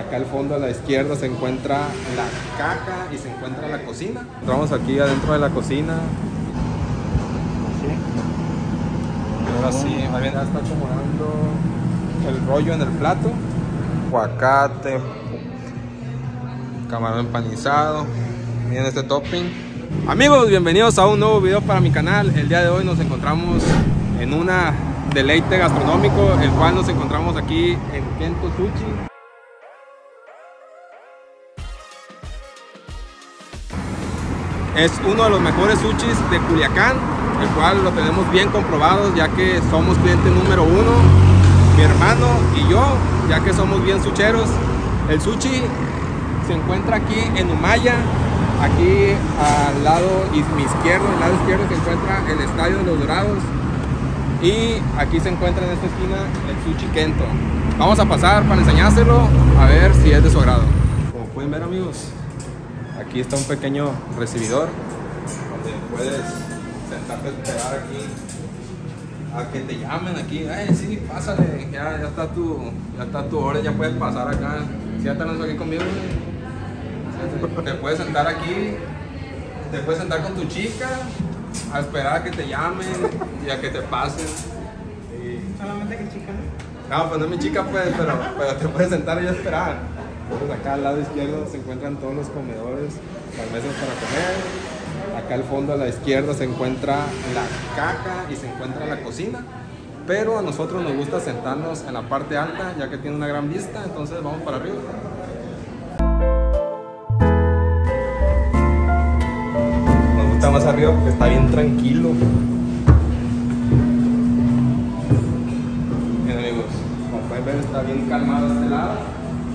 Acá al fondo a la izquierda se encuentra la caja y se encuentra la cocina. Entramos aquí adentro de la cocina. Ahora sí, más bien ya está acomodando el rollo en el plato. Aguacate, camarón empanizado. Miren este topping. Amigos, bienvenidos a un nuevo video para mi canal. El día de hoy nos encontramos en una deleite gastronómico, el cual nos encontramos aquí en Kento Sushi. Es uno de los mejores sushis de Culiacán, el cual lo tenemos bien comprobado, ya que somos cliente número uno, mi hermano y yo, ya que somos bien sucheros. El sushi se encuentra aquí en Humaya, aquí al lado izquierdo, el lado izquierdo se encuentra el Estadio de los Dorados, y aquí se encuentra en esta esquina el Sushi Kento. Vamos a pasar para enseñárselo, a ver si es de su agrado. Como pueden ver, amigos, aquí está un pequeño recibidor donde puedes sentarte a esperar aquí a que te llamen aquí. Sí, pásale, ya está tu hora, ya puedes pasar acá. Si ya estás aquí conmigo, te puedes sentar aquí, te puedes sentar con tu chica a esperar a que te llamen y a que te pasen. Solamente que chica. No, pues no es mi chica, pues, pero te puedes sentar y esperar. Entonces acá al lado izquierdo se encuentran todos los comedores, las mesas para comer. Acá al fondo a la izquierda se encuentra la caja y se encuentra la cocina. Pero a nosotros nos gusta sentarnos en la parte alta, ya que tiene una gran vista, entonces vamos para arriba. Nos gusta más arriba porque está bien tranquilo. Bien, amigos, como pueden ver está bien calmado este lado.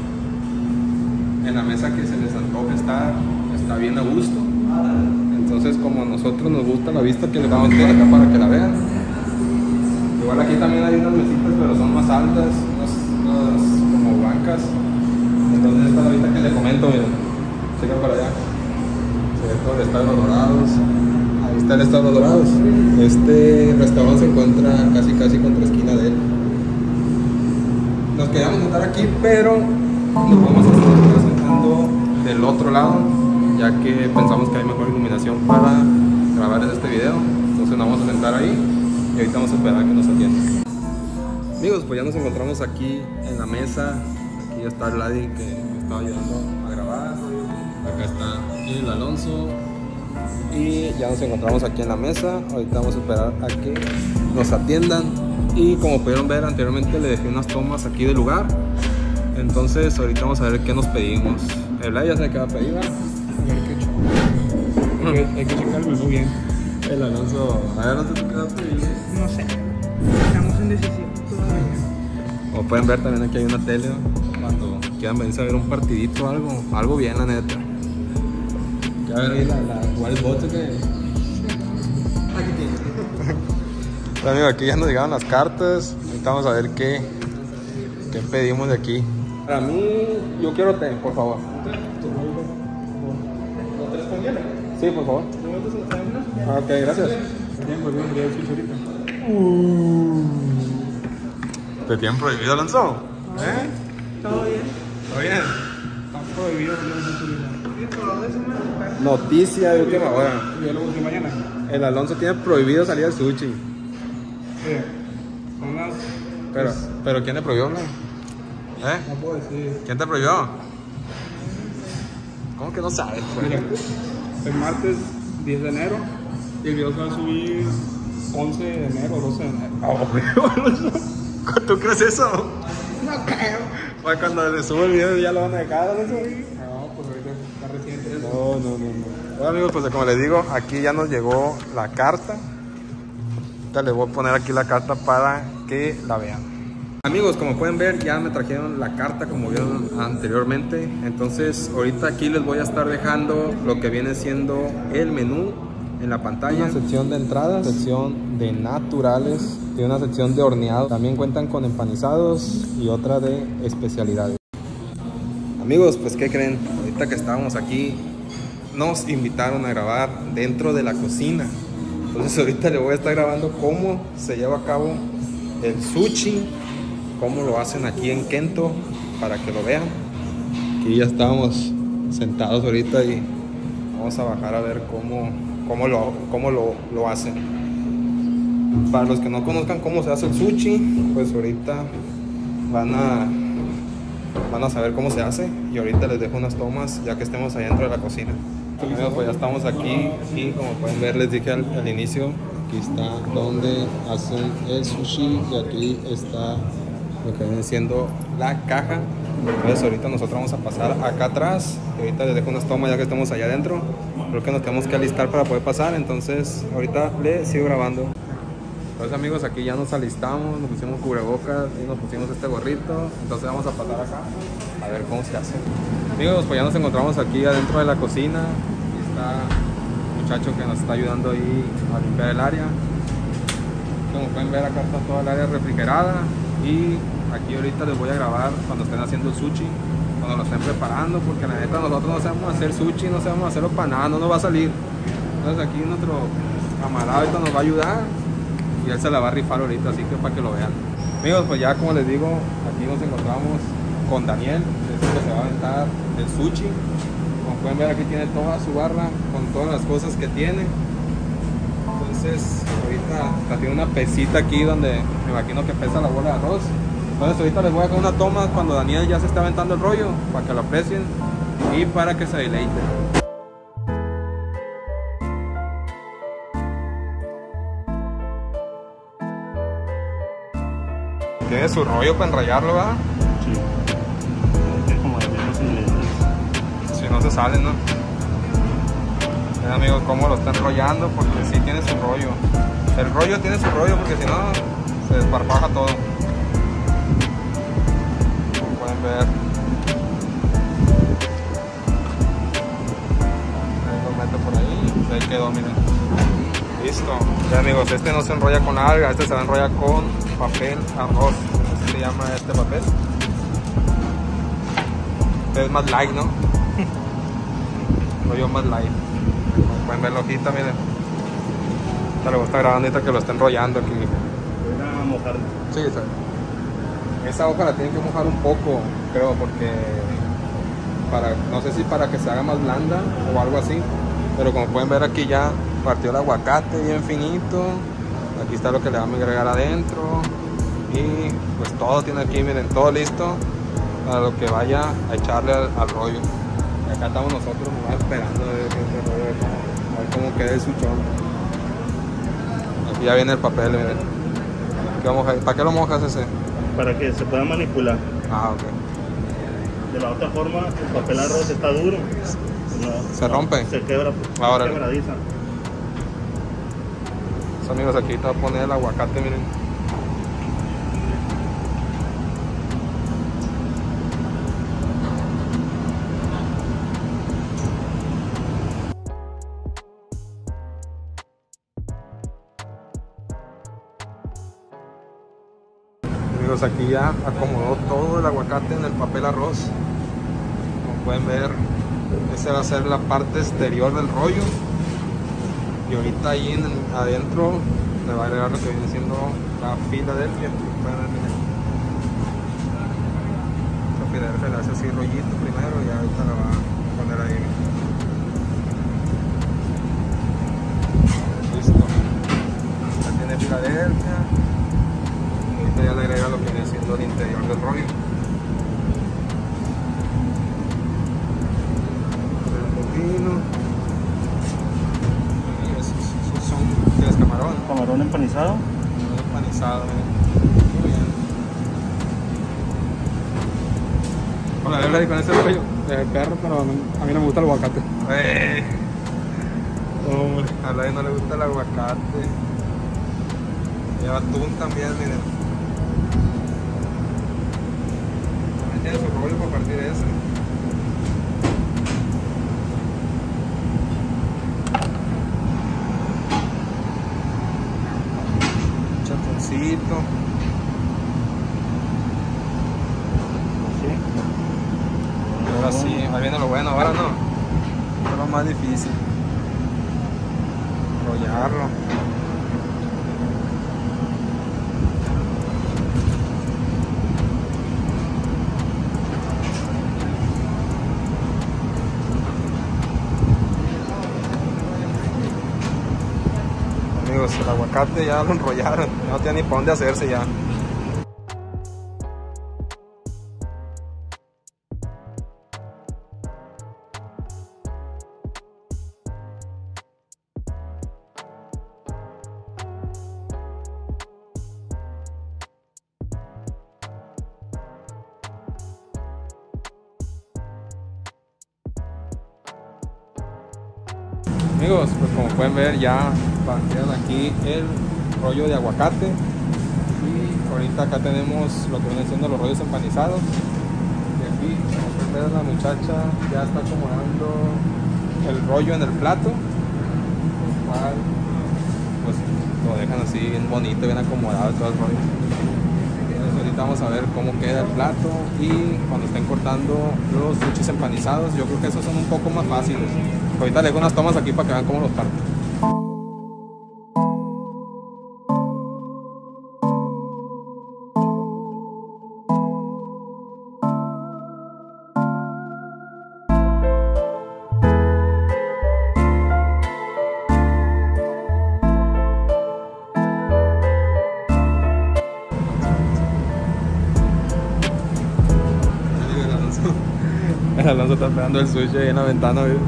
En la mesa que se les antoja está bien a gusto. Entonces, como a nosotros nos gusta la vista que les vamos a meter acá para que la vean. Igual aquí también hay unas mesitas, pero son más altas, unas como bancas. Entonces esta es la vista que les comento, miren. Chequen para allá. Se ve todo el Estadio de los Dorados. Ahí está el Estadio de los Dorados. Este restaurante se encuentra casi contra esquina de él. Nos queríamos sentar aquí, pero nos vamos a estar sentando del otro lado, ya que pensamos que hay mejor iluminación para grabar este video. Entonces nos vamos a sentar ahí y ahorita vamos a esperar a que nos atiendan. Amigos, pues ya nos encontramos aquí en la mesa. Aquí está el Ladi que me estaba ayudando a grabar. Acá está el Alonso. Y ya nos encontramos aquí en la mesa. Ahorita vamos a esperar a que nos atiendan. Y como pudieron ver anteriormente, le dejé unas tomas aquí del lugar. Entonces ahorita vamos a ver qué nos pedimos. El Ladi ya sabe qué va a pedir, ¿verdad? A ver qué hay que checar el menú bien. El Alonso, a ver, Alonso, ¿tú qué vas a pedir? No sé. Estamos en decisión todavía. Como pueden ver, también aquí hay una tele. Cuando quieran venirse a ver un partidito o algo bien, la neta. Ya ver ahí jugar el bote que... Aquí tiene. Bueno, amigo, aquí ya nos llegaron las cartas. Ahorita vamos a ver qué pedimos de aquí. Para mí, yo quiero té, por favor. ¿Los tres con hielo? Sí, por favor. Ok, gracias. ¿Te tienen prohibido, Alonso? ¿Todo bien? ¿Todo bien? Está prohibido el Noticia de última hora. yo lo busqué mañana. El Alonso tiene prohibido salir al sushi. Son las... Pero ¿quién te prohibió, no? No puedo decir. ¿Quién te prohibió? ¿Cómo que no sabes, pues? Mira, el martes 10 de enero y el video se va a subir 11 de enero o 12 de enero. ¿Tú crees eso? No creo. Pues cuando le subo el video ya lo van a dejar, Alonso. No, pues ahorita está reciente eso. No. Bueno, amigos, pues como les digo, aquí ya nos llegó la carta. Ahorita les voy a poner aquí la carta para que la vean. Amigos, como pueden ver, ya me trajeron la carta como vieron anteriormente. Entonces ahorita aquí les voy a estar dejando lo que viene siendo el menú en la pantalla. Una sección de entradas, sección de naturales, tiene una sección de horneado. También cuentan con empanizados y otra de especialidades. Amigos, pues ¿qué creen? Ahorita que estábamos aquí, nos invitaron a grabar dentro de la cocina. Entonces ahorita les voy a estar grabando cómo se lleva a cabo el sushi, cómo lo hacen aquí en Kento, para que lo vean. Aquí ya estábamos sentados ahorita y vamos a bajar a ver cómo lo hacen. Para los que no conozcan cómo se hace el sushi, pues ahorita van a saber cómo se hace, y ahorita les dejo unas tomas ya que estemos ahí dentro de la cocina. Amigos, pues ya estamos aquí y como pueden ver, les dije al inicio, aquí está donde hacen el sushi y aquí está lo que viene siendo la caja. Entonces ahorita nosotros vamos a pasar acá atrás y ahorita les dejo unas tomas ya que estamos allá adentro. Creo que nos tenemos que alistar para poder pasar, entonces ahorita les sigo grabando. Entonces amigos, aquí ya nos alistamos, nos pusimos cubrebocas y nos pusimos este gorrito. Entonces vamos a pasar acá a ver cómo se hace. Amigos, pues ya nos encontramos aquí adentro de la cocina. Aquí está el muchacho que nos está ayudando ahí a limpiar el área. Como pueden ver, acá está toda el área refrigerada. Y aquí ahorita les voy a grabar cuando estén haciendo el sushi, cuando lo estén preparando, porque la neta nosotros no sabemos hacer sushi, no sabemos hacerlo para nada, no nos va a salir. Entonces aquí nuestro camarada ahorita nos va a ayudar y él se la va a rifar ahorita, así que para que lo vean. Amigos, pues ya como les digo, aquí nos encontramos con Daniel, que se va a aventar el sushi. Como pueden ver, aquí tiene toda su barra con todas las cosas que tiene. Entonces ahorita tiene una pesita aquí donde me imagino que pesa la bola de arroz. Entonces ahorita les voy a hacer una toma cuando Daniel ya se está aventando el rollo, para que lo aprecien y para que se deleiten. Tiene su rollo para enrollarlo, ¿verdad? Sí. Es como de los ingredientes. Si no se salen, ¿no? Miren amigos cómo lo está enrollando, porque sí tiene su rollo. El rollo tiene su rollo porque si no se desparpaja todo. Como pueden ver. Ahí lo meto por ahí. Ahí quedó, miren. Listo. Ya amigos, este no se enrolla con alga, este se va a enrollar con papel arroz. Así se llama este papel. Este es más light, ¿no? Rollo más light. Como pueden ver la hojita, miren. Ya lo está grabando ahorita que lo está enrollando aquí. Voy a mojar. Sí, esa hoja la tienen que mojar un poco, creo, porque no sé si para que se haga más blanda o algo así. Pero como pueden ver aquí ya partió el aguacate bien finito. Aquí está lo que le vamos a agregar adentro. Y pues todo tiene aquí, miren, todo listo para lo que vaya a echarle al rollo. Y acá estamos nosotros nomás esperando a ver cómo quede el suchón. Aquí ya viene el papel, miren. ¿Para qué lo mojas ese? Para que se pueda manipular. Ah, ok. De la otra forma, el papel arroz está duro. ¿Se rompe? Se quebra, Ahora. quebradiza. Amigos, aquí te voy a poner el aguacate, miren. Amigos, aquí ya acomodó todo el aguacate en el papel arroz. Como pueden ver, esa va a ser la parte exterior del rollo. Y ahorita ahí adentro le va a agregar lo que viene siendo la Filadelfia. La Filadelfia le hace así rollito primero y ahorita la va a poner ahí. Listo. Ya tiene Filadelfia. Ahorita ya le agrega lo que viene siendo el interior del rollo. Camarón empanizado. Empanizado, miren. Muy bien. Hola, Bebla, y con ese rollo de perro, pero a mí no me gusta el aguacate. Hombre, a la no le gusta el aguacate. Lleva atún también, miren. También tiene su rollo para partir de ese. Chaponcito. Ahora sí, ahí viene lo bueno, ahora no. Esto es lo más difícil. Enrollarlo. amigos, el aguacate ya lo enrollaron, no tiene ni para dónde hacerse ya. Amigos, pues como pueden ver ya partieron aquí el rollo de aguacate y ahorita acá tenemos lo que vienen siendo los rollos empanizados y aquí como pueden ver la muchacha ya está acomodando el rollo en el plato, el cual pues lo dejan así bien bonito, bien acomodado todo el rollo. Entonces ahorita vamos a ver cómo queda el plato y cuando estén cortando los sushis empanizados, yo creo que esos son un poco más fáciles. Ahorita le dejo unas tomas aquí para que vean cómo los parto. El Alonso está pegando el sushi ahí en la ventana, ¿ves?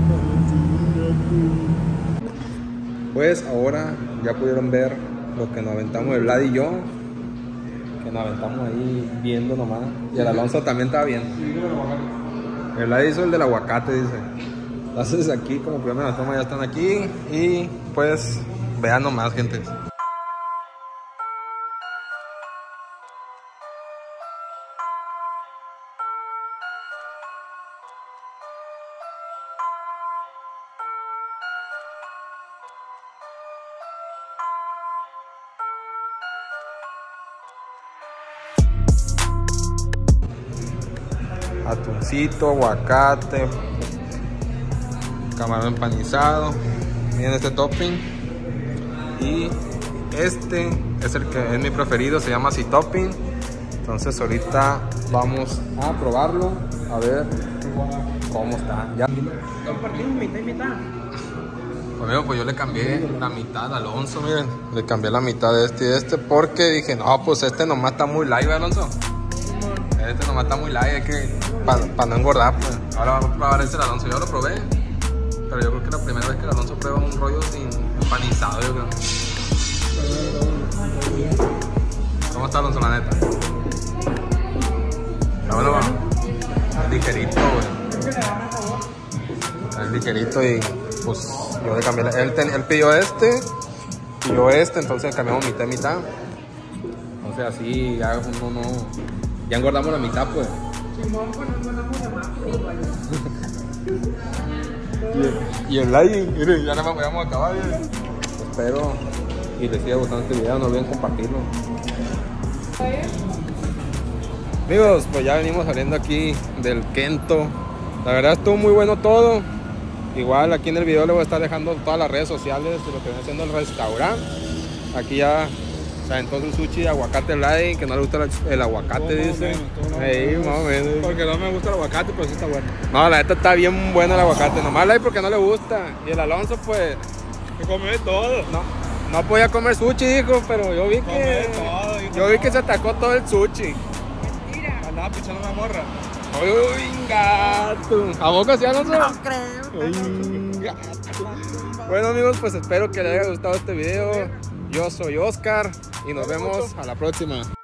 Pues ahora ya pudieron ver lo que nos aventamos el Vlad y yo, que nos aventamos ahí viendo nomás, y el Alonso también estaba viendo. El Vlad hizo el del aguacate, dice. Entonces aquí como pudieron ver las tomas ya están aquí y pues vean nomás, gente. Atuncito, aguacate, camarón empanizado, miren este topping. Y este es el que es mi preferido, se llama así topping. Entonces ahorita vamos a probarlo, a ver cómo está. Ya Compartimos mitad y mitad. amigo, pues yo le cambié la mitad al Alonso, miren. Le cambié la mitad de este y de este porque dije, no, pues este nomás está muy light, Alonso. Este nomás está muy light, es que para no engordar, pues. Ahora vamos a probar este Alonso. Yo lo probé, pero yo creo que es la primera vez que el Alonso prueba un rollo sin empanizado, yo creo. ¿Cómo está, Alonso, la neta? Está bueno, va. Es ligerito, güey. Es ligerito y pues yo le cambié. Él pidió este y yo este, entonces cambiamos mitad y mitad. Entonces así ya uno no... Ya engordamos la mitad, pues. Simón, pues no engordamos de más, pero igual. Y el like, miren, ya nada más vamos a acabar. Espero y les siga gustando este video, no olviden compartirlo. Amigos, pues ya venimos saliendo aquí del Kento. La verdad estuvo muy bueno todo. Igual aquí en el video le voy a estar dejando todas las redes sociales de lo que viene siendo el restaurante. Aquí ya se aventó su sushi de aguacate Vladi, que no le gusta el aguacate, dice. Ahí, más o menos. Porque no me gusta el aguacate, pero sí está bueno. No, la neta está bien bueno el aguacate. Nomás Vladi porque no le gusta. Y el Alonso, pues... Que come todo. No podía comer sushi, dijo, pero yo vi que... Yo vi que se atacó todo el sushi. Mentira. Andaba pichando una morra. ¡Uy, gato! ¿A boca sí, Alonso? No creo. ¡Uy, gato! Bueno, amigos, pues espero que les haya gustado este video. Yo soy Oscar y nos vemos a la próxima.